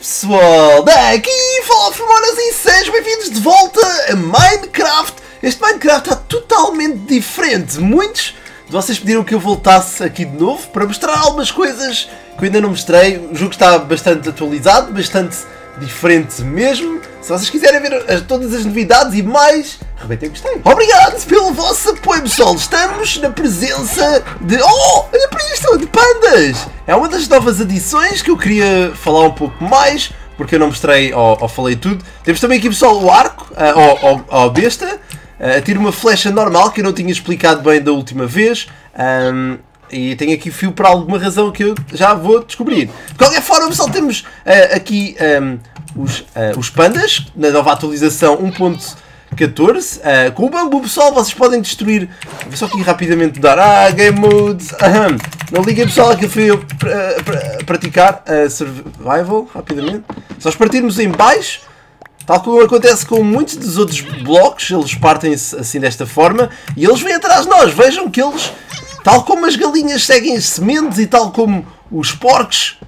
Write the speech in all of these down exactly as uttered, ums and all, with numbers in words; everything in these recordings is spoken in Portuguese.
pessoal, daqui fala Formonas e sejam bem-vindos de volta a Minecraft. Este Minecraft está totalmente diferente. Muitos de vocês pediram que eu voltasse aqui de novo para mostrar algumas coisas que eu ainda não mostrei. O jogo está bastante atualizado, bastante diferente mesmo. Se vocês quiserem ver todas as novidades e mais, rebentem gostei. Obrigado pelo vosso apoio, pessoal. Estamos na presença de... Oh, olha para isto, de pandas. É uma das novas adições que eu queria falar um pouco mais, porque eu não mostrei ou, ou falei tudo. Temos também aqui, pessoal, o arco, uh, ou, ou, ou besta. Uh, tiro uma flecha normal, que eu não tinha explicado bem da última vez. Um, e tenho aqui fio por alguma razão que eu já vou descobrir. De qualquer forma, pessoal, temos uh, aqui um, os, uh, os pandas, na nova atualização um ponto catorze. Uh, com o bambu, pessoal, vocês podem destruir... Vou só aqui rapidamente mudar. Ah, Game Mode. Aham. Não liguem, pessoal, que eu fui eu pra, pra, praticar uh, Survival, rapidamente. Se nós partirmos em baixo, tal como acontece com muitos dos outros blocos, eles partem-se assim desta forma e eles vêm atrás de nós. Vejam que eles, tal como as galinhas seguem as sementes e tal como os porcos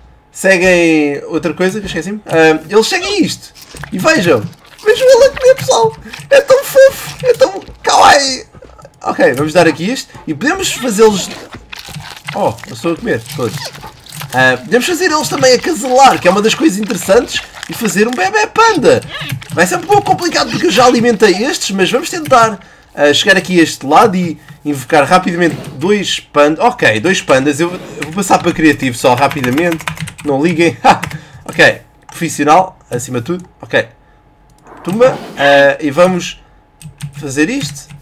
seguem outra coisa que eu esqueci-me, uh, eles seguem isto. E vejam, vejam ele a comer, pessoal. É tão fofo, é tão kawaii. Ok, vamos dar aqui isto e podemos fazê-los... Oh, eu estou a comer todos. Uh, podemos fazer eles também acasalar, que é uma das coisas interessantes, e fazer um bebê panda. Vai ser um pouco complicado porque eu já alimentei estes, mas vamos tentar uh, chegar aqui a este lado e invocar rapidamente dois pandas. Ok, dois pandas. Eu, eu vou passar para criativo só rapidamente. Não liguem. Ok, profissional, acima de tudo. Ok, toma. Uh, e vamos fazer isto.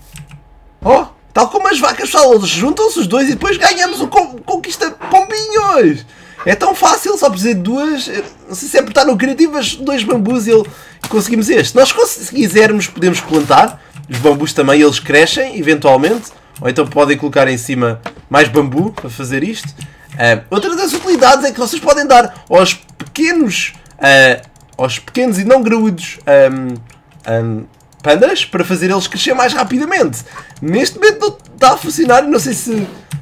Oh, tal como as vacas, pessoal, eles juntam-se os dois e depois ganhamos o conquista pombinhos. É tão fácil, só precisa de duas, não sei se é apertar no criativo, mas dois bambus e ele, conseguimos este. Nós, se quisermos, podemos plantar. Os bambus também, eles crescem, eventualmente. Ou então podem colocar em cima mais bambu para fazer isto. Uh, outra das utilidades é que vocês podem dar aos pequenos, uh, aos pequenos e não graúdos um, um, pandas para fazer eles crescer mais rapidamente. Neste momento não está a funcionar, não sei se...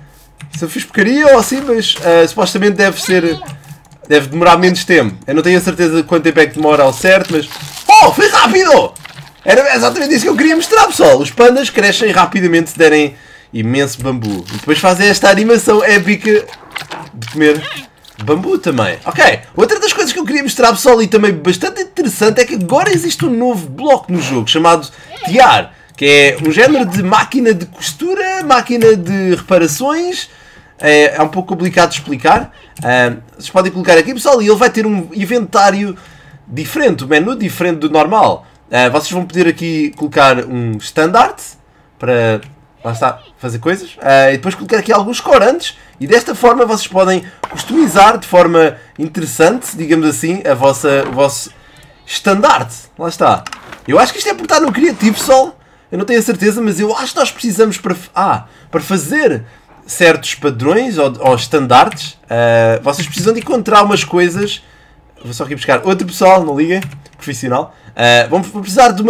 Se eu fiz porcaria ou assim, mas uh, supostamente deve ser... Deve demorar menos tempo. Eu não tenho a certeza de quanto tempo é que demora ao certo, mas... Oh, foi rápido! Era exatamente isso que eu queria mostrar, pessoal. Os pandas crescem rapidamente se derem imenso bambu. E depois fazem esta animação épica de comer bambu também. Ok, outra das coisas que eu queria mostrar, pessoal, e também bastante interessante, é que agora existe um novo bloco no jogo chamado Tiar, que é um género de máquina de costura, máquina de reparações. É, é um pouco complicado de explicar. Uh, vocês podem colocar aqui, pessoal, e ele vai ter um inventário diferente, um menu diferente do normal. Uh, vocês vão poder aqui colocar um standard para, lá está, fazer coisas. Uh, e depois colocar aqui alguns corantes. E desta forma vocês podem customizar de forma interessante, digamos assim, a vossa, o vosso standard. Lá está. Eu acho que isto é por estar no criativo, pessoal. Eu não tenho a certeza, mas eu acho que nós precisamos para, ah, para fazer certos padrões ou, ou estandartes, uh, vocês precisam de encontrar umas coisas. Vou só aqui buscar outro, pessoal, não liguem, profissional. Uh, vamos precisar de, uma,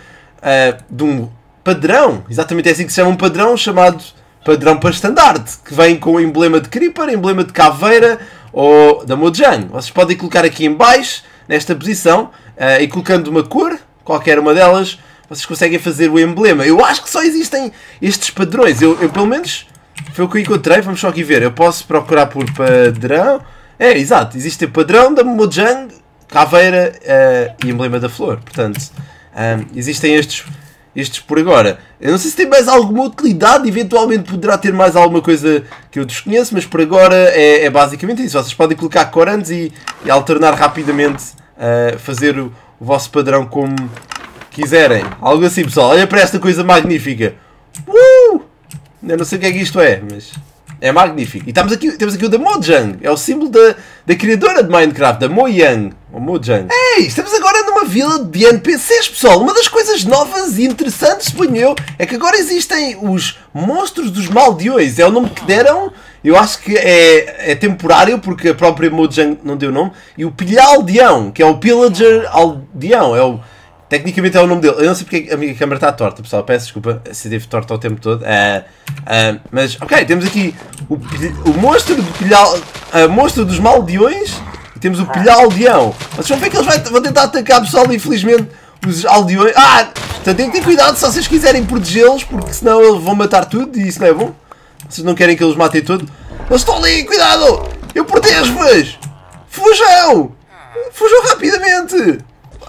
uh, de um padrão, exatamente é assim que se chama, um padrão chamado padrão para estandarte, que vem com o emblema de Creeper, emblema de Caveira ou da Mojang. Vocês podem colocar aqui em baixo, nesta posição, uh, e colocando uma cor, qualquer uma delas, vocês conseguem fazer o emblema. Eu acho que só existem estes padrões. Eu, eu pelo menos, foi o que eu encontrei. Vamos só aqui ver. Eu posso procurar por padrão. É, exato. Existe o padrão da Mojang, Caveira uh, e emblema da flor. Portanto, um, existem estes, estes por agora. Eu não sei se tem mais alguma utilidade. Eventualmente poderá ter mais alguma coisa que eu desconheço. Mas por agora é, é basicamente isso. Vocês podem colocar corantes e, e alternar rapidamente. Uh, fazer o, o vosso padrão como quiserem. Algo assim, pessoal. Olha para esta coisa magnífica. Uh! Eu não sei o que é que isto é, mas é magnífico. E estamos aqui, temos aqui o da Mojang. É o símbolo da, da criadora de Minecraft, da Mojang. Ou Mojang. Ei, estamos agora numa vila de N P Cs, pessoal. Uma das coisas novas e interessantes, suponho eu, é que agora existem os monstros dos maldeões. É o nome que deram. Eu acho que é, é temporário, porque a própria Mojang não deu nome. E o Pilha-Aldeão, que é o Pillager Aldeão. É o... Tecnicamente é o nome dele. Eu não sei porque a minha câmera está torta, pessoal. Peço desculpa se devo torta o tempo todo. Uh, uh, mas, ok, temos aqui o, o monstro, do pilhal, uh, monstro dos maldeões. temos o pilhar aldeão. Vocês vão ver que eles vai, vão tentar atacar pessoal e infelizmente os aldeões... Ah! Portanto, tem que ter cuidado se vocês quiserem protegê-los, porque senão eles vão matar tudo e isso não é bom. Vocês não querem que eles matem tudo. Eles estão ali, cuidado! Eu protejo-vos! Fujam! Fujam rapidamente!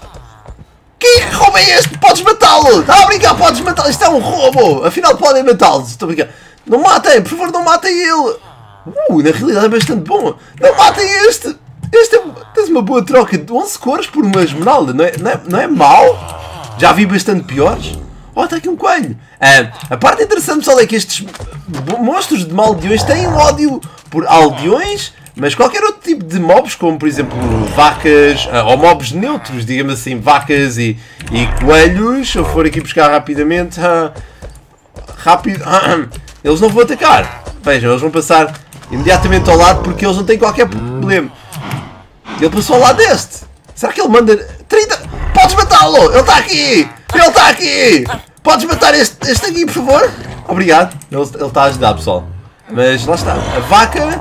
Que roubo é este? Podes matá-lo! Está a brincar, podes matá-lo! Isto é um roubo! Afinal podem matá-los! Estou a brincar. Não matem! Por favor, não matem ele! Uh, na realidade é bastante bom! Não matem este! Este é... Tens uma boa troca de onze cores por uma esmeralda. Não é, não é, não é mau? Já vi bastante piores. Oh, está aqui um coelho! Ah, a parte interessante, pessoal, é que estes monstros de aldeões têm um ódio por aldeões, mas qualquer outro tipo de mobs, como por exemplo vacas, ou mobs neutros, digamos assim, vacas e, e coelhos, se eu for aqui buscar rapidamente, uh, rápido, uh, eles não vão atacar. Vejam, eles vão passar imediatamente ao lado porque eles não têm qualquer problema. Ele passou ao lado deste. Será que ele manda trinta? Podes matá-lo! Ele está aqui! Ele está aqui! Podes matar este, este aqui, por favor? Obrigado. Ele, ele está a ajudar, pessoal. Mas lá está. A vaca...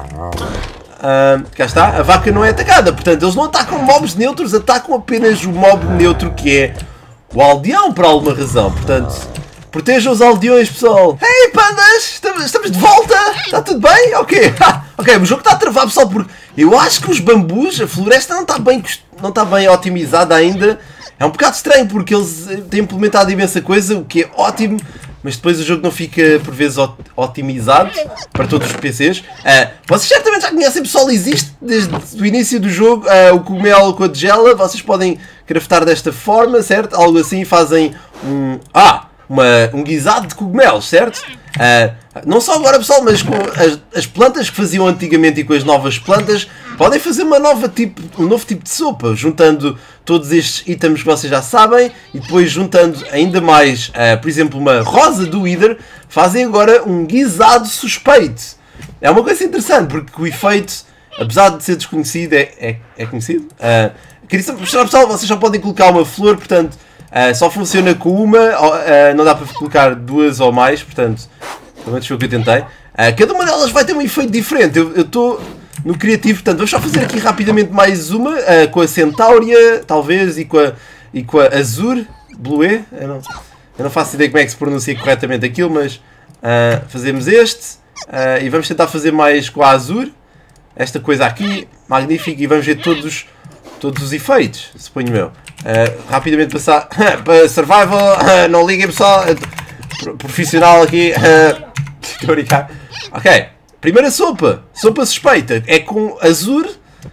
Uh, cá está, a vaca não é atacada, portanto eles não atacam mobs neutros, atacam apenas o mob neutro que é o aldeão por alguma razão, portanto protejam os aldeões, pessoal. Hey pandas, estamos, estamos de volta, está tudo bem? Ok, ok, o jogo está a travar, pessoal, porque eu acho que os bambus, a floresta não está bem, não está bem otimizada ainda. É um bocado estranho porque eles têm implementado imensa coisa, o que é ótimo, mas depois o jogo não fica por vezes otimizado para todos os P Cs. Uh, vocês certamente já conhecem, pessoal, existe desde o início do jogo uh, o cogumelo com a tigela. Vocês podem craftar desta forma, certo? Algo assim, fazem um, ah, uma, um guisado de cogumelos, certo? Uh, não só agora, pessoal, mas com as, as plantas que faziam antigamente e com as novas plantas, podem fazer uma nova tipo, um novo tipo de sopa, juntando todos estes itens que vocês já sabem e depois juntando ainda mais, uh, por exemplo, uma rosa do Wither, fazem agora um guisado suspeito. É uma coisa interessante, porque o efeito, apesar de ser desconhecido, é, é, é conhecido. Uh, queria só mostrar, pessoal, vocês já podem colocar uma flor, portanto, uh, só funciona com uma, uh, não dá para colocar duas ou mais, portanto, pelo menos foi o que eu tentei. Uh, cada uma delas vai ter um efeito diferente. Eu estou no criativo, portanto, vamos só fazer aqui rapidamente mais uma, uh, com a Centauria, talvez, e com a, e com a Azur, Blue, eu não, eu não faço ideia como é que se pronuncia corretamente aquilo, mas uh, fazemos este, uh, e vamos tentar fazer mais com a Azur, esta coisa aqui, magnífica, e vamos ver todos, todos os efeitos, suponho eu. Uh, rapidamente passar para Survival, uh, não liguem, pessoal, uh, profissional aqui, uh, estou a brincar. Ok. Primeira sopa, sopa suspeita, é com Azur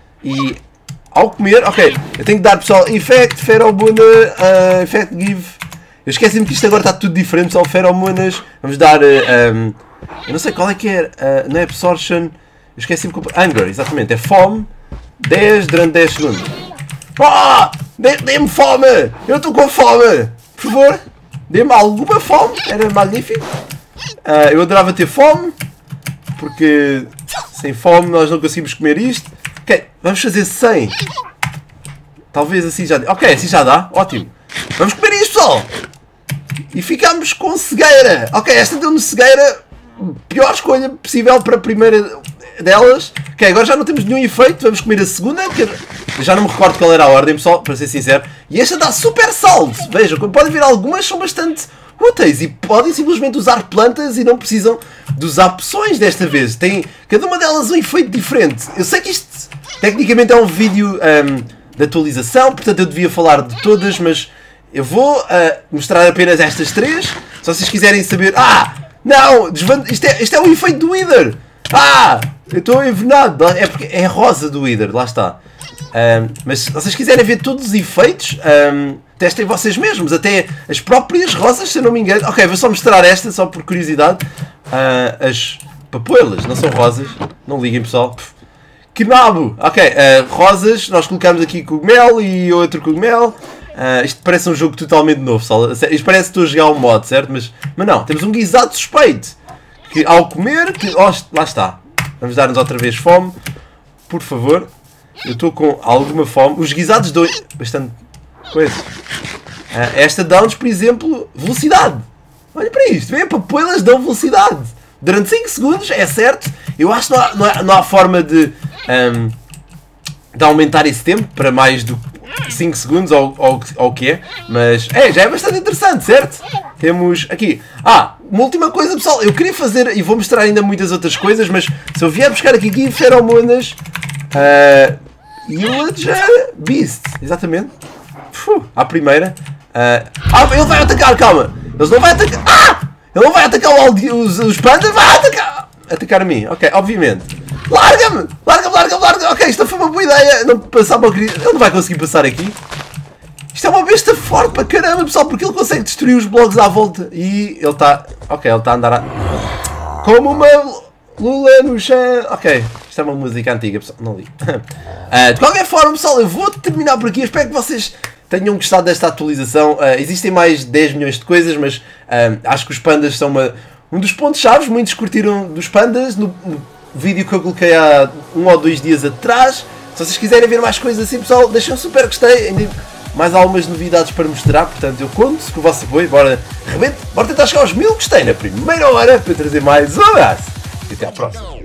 e ao comer, ok, eu tenho que dar, pessoal, Effect, Feromona, uh, Effect Give, eu esqueci-me que isto agora está tudo diferente, pessoal, Feromonas, vamos dar, uh, um, eu não sei qual é que é, uh, não é Absorption, eu esqueci-me, Hunger, exatamente, é fome, dez durante dez segundos. Ah, dê-me fome, eu estou com fome, por favor, dê-me alguma fome, era magnífico, uh, eu adorava ter fome, porque sem fome nós não conseguimos comer isto. Ok, vamos fazer cem. Talvez assim já dê. Ok, assim já dá. Ótimo. Vamos comer isto, pessoal. E ficamos com cegueira. Ok, esta deu-nos cegueira. Pior escolha possível para a primeira delas. Ok, agora já não temos nenhum efeito. Vamos comer a segunda. Que eu já não me recordo qual era a ordem, pessoal, para ser sincero. E esta dá super salto. Vejam, como podem ver, algumas são bastante úteis e podem simplesmente usar plantas e não precisam de usar poções desta vez. Tem cada uma delas um efeito diferente. Eu sei que isto tecnicamente é um vídeo um, de atualização, portanto eu devia falar de todas, mas eu vou uh, mostrar apenas estas três. Se vocês quiserem saber... Ah! Não! Isto é, isto é o efeito do Wither! Ah! Eu estou envenenado! É porque é rosa do Wither, lá está. Um, mas se vocês quiserem ver todos os efeitos, um, testem vocês mesmos, até as próprias rosas, se eu não me engano. Ok, vou só mostrar esta, só por curiosidade. Uh, as papoilas, não são rosas, não liguem, pessoal. Que nabo! Ok, uh, rosas, nós colocamos aqui cogumelo e outro cogumelo. Uh, isto parece um jogo totalmente novo, pessoal. Isto parece que estou a jogar um mod, certo? Mas, mas não, temos um guisado suspeito. Que ao comer, que, oh, lá está. Vamos dar-nos outra vez fome, por favor. Eu estou com alguma fome. Os guisados dão bastante coisa. Uh, esta dá-nos, por exemplo, velocidade. Olha para isto. Vem, papoilas dão velocidade. Durante cinco segundos, é certo. Eu acho que não há, não há, não há forma de... Um, de aumentar esse tempo para mais do cinco segundos ou, ou, ou o que é. Mas é, já é bastante interessante, certo? Temos aqui. Ah, uma última coisa, pessoal. Eu queria fazer, e vou mostrar ainda muitas outras coisas, mas se eu vier buscar aqui, aqui feromonas. Uh, Illager Beast. Exatamente. Uf, à primeira. Uh, ah, ele vai atacar, calma. Ele não vai atacar. Ah! Ele não vai atacar os, os pandas, vai atacar. Atacar a mim, ok, obviamente. Larga-me! Larga-me, larga-me, larga-me! Ok, isto foi uma boa ideia. Não passar para o querido. Ele não vai conseguir passar aqui. Isto é uma besta forte para caramba, pessoal, porque ele consegue destruir os blocos à volta. E ele está. Ok, ele está a andar a... como uma lula no chão. Ok, isto é uma música antiga, pessoal. Não li. uh, de qualquer forma, pessoal, eu vou terminar por aqui. Eu espero que vocês tenham gostado desta atualização. Uh, existem mais de dez milhões de coisas, mas uh, acho que os pandas são uma, um dos pontos-chave. Muitos curtiram dos pandas no, no vídeo que eu coloquei há um ou dois dias atrás. Se vocês quiserem ver mais coisas assim, pessoal, deixem um super gostei. Ainda mais algumas novidades para mostrar, portanto eu conto com o vosso apoio. Bora, rebente, bora tentar chegar aos mil gostei na primeira hora para trazer mais um abraço e até à próxima.